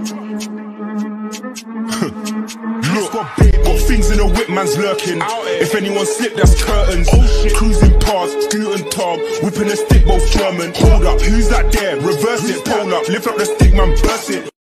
Look, got things in the whip, man's lurking. If anyone slip, that's curtains. Cruising past, Guten Tag, whipping a stick, both German. Hold up, who's that there? Reverse it, pull up, lift up the stick, man, burst it.